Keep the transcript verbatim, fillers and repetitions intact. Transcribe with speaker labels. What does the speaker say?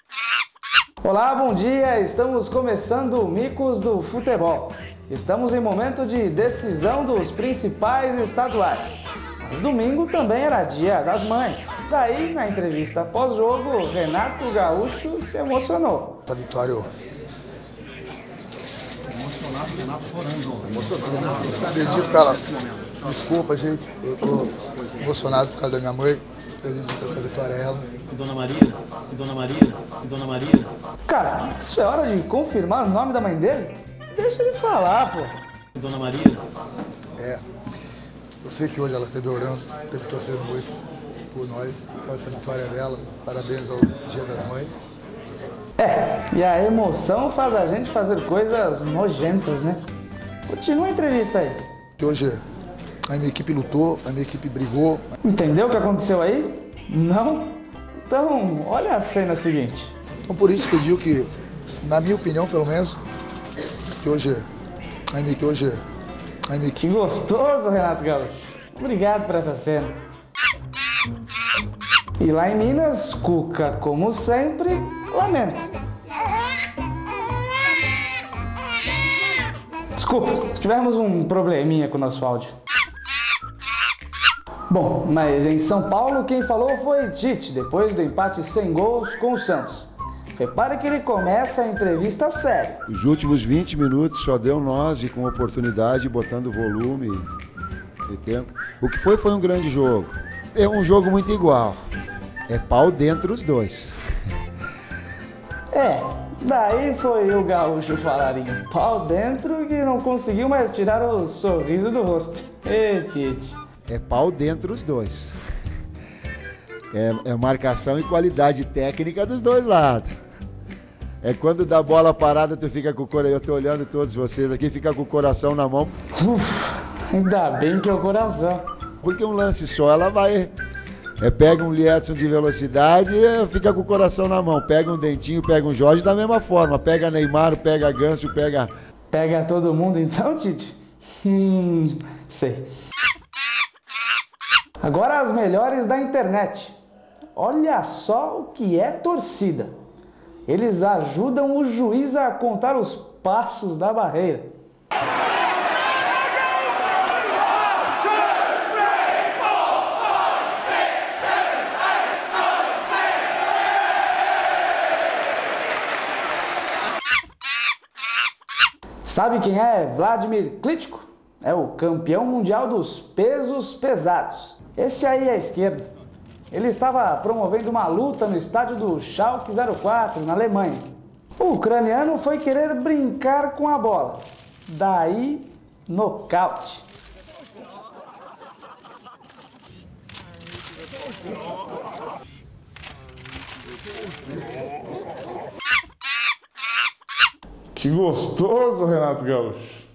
Speaker 1: Olá, bom dia! Estamos começando o Micos do Futebol. Estamos em momento de decisão dos principais estaduais. Mas domingo também era dia das mães. Daí, na entrevista pós-jogo, Renato Gaúcho se emocionou.
Speaker 2: Essa vitória...
Speaker 3: Emocionado, Renato chorando.
Speaker 2: Emocionado. Acredito, cara. Desculpa, gente. Eu tô emocionado por causa da minha mãe. Acredito que essa vitória é ela.
Speaker 3: E Dona Maria? E Dona Maria? E Dona Maria?
Speaker 1: Cara, isso é hora de confirmar o nome da mãe dele? Deixa ele falar, pô.
Speaker 3: E Dona Maria?
Speaker 2: É. Eu sei que hoje ela esteve orando, esteve torcendo muito por nós. Então essa vitória é dela. Parabéns ao Dia das Mães.
Speaker 1: É, e a emoção faz a gente fazer coisas nojentas, né? Continua a entrevista aí.
Speaker 2: Hoje a minha equipe lutou, a minha equipe brigou.
Speaker 1: Entendeu o que aconteceu aí? Não? Então, olha a cena seguinte.
Speaker 2: Então por isso que eu digo que, na minha opinião pelo menos, que hoje a minha, que hoje a minha
Speaker 1: Que
Speaker 2: equipe...
Speaker 1: gostoso, Renato Gaúcho. Obrigado por essa cena. E lá em Minas, Cuca, como sempre, lamenta. Desculpa, tivemos um probleminha com o nosso áudio. Bom, mas em São Paulo quem falou foi Tite, depois do empate sem gols com o Santos. Repare que ele começa a entrevista sério.
Speaker 4: Os últimos vinte minutos só deu nós e com oportunidade, botando volume e tempo. O que foi, foi um grande jogo. É um jogo muito igual. É pau dentro os dois.
Speaker 1: É, daí foi o Gaúcho falar em pau dentro que não conseguiu mais tirar o sorriso do rosto. Ê, Tite.
Speaker 4: É pau dentro os dois. É, é marcação e qualidade técnica dos dois lados. É quando dá bola parada, tu fica com o coração. Eu tô olhando todos vocês aqui, fica com o coração na mão.
Speaker 1: Ufa, ainda bem que é o coração.
Speaker 4: Porque um lance só, ela vai. É, pega um Liedson de velocidade e fica com o coração na mão. Pega um Dentinho, pega um Jorge da mesma forma. Pega Neymar, pega Ganso, pega.
Speaker 1: Pega todo mundo então, Tite? Hum, sei. Agora as melhores da internet. Olha só o que é torcida. Eles ajudam o juiz a contar os passos da barreira. Sabe quem é Vladimir Klitschko? É o campeão mundial dos pesos pesados. Esse aí é a esquerda. Ele estava promovendo uma luta no estádio do Schalke zero quatro, na Alemanha. O ucraniano foi querer brincar com a bola. Daí, nocaute. Que gostoso, Renato Gaúcho.